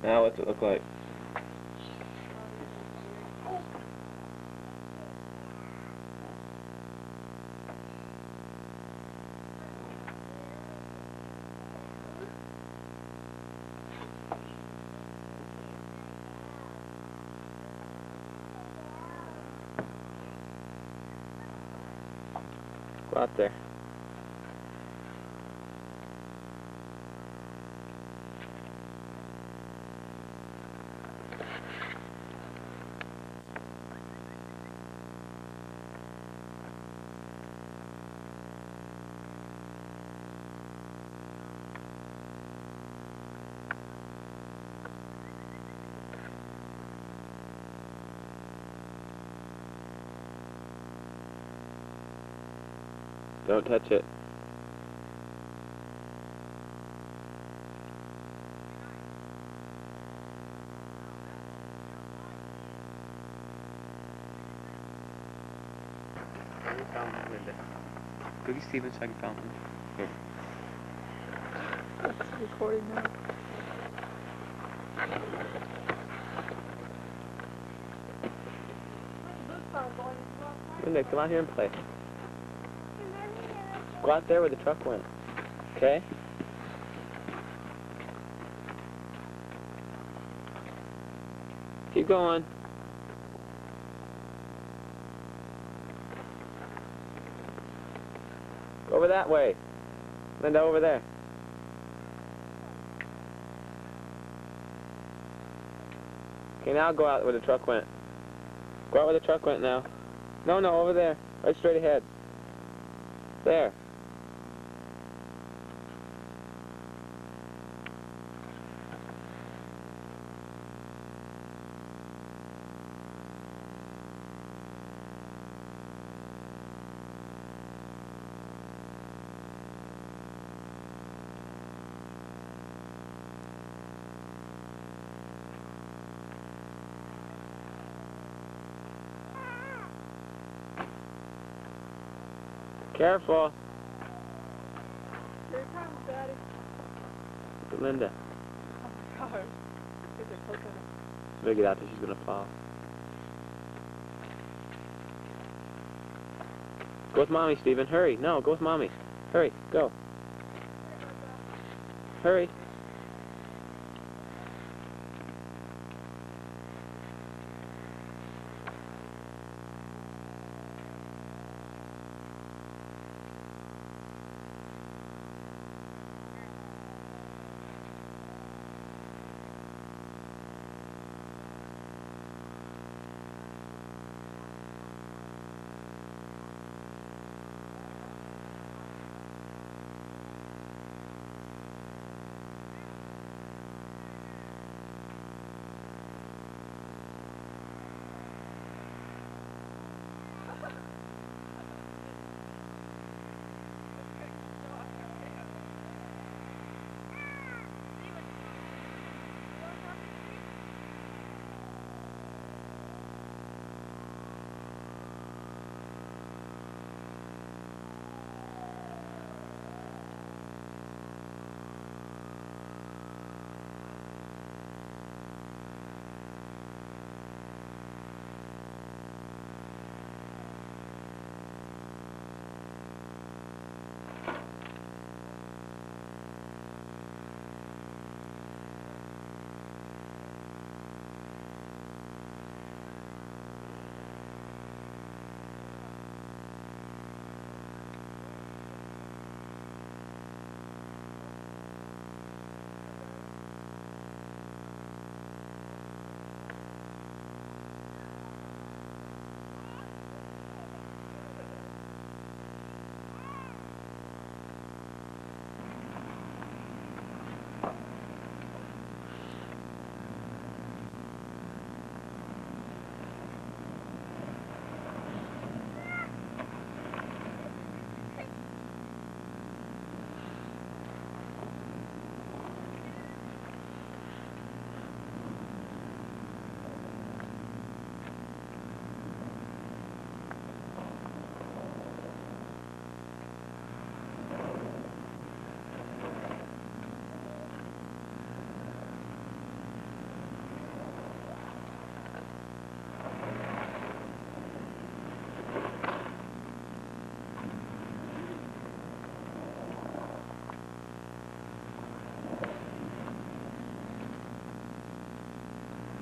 Now what's it look like? Go out there. Don't touch it. Go get Steven so I can film him. Here. It's recording now. Linda, come out here and play. Go out there where the truck went. Okay? Keep going. Go over that way. Linda, over there. Okay, now go out where the truck went. Go out where the truck went now. No, no, over there. Right straight ahead. There. Careful. Here it comes, Daddy. Look at Linda. Oh my gosh. Get the coconut. Better get out there, she's gonna fall. Go with Mommy, Steven. Hurry. No, go with Mommy. Hurry. Go. Hurry.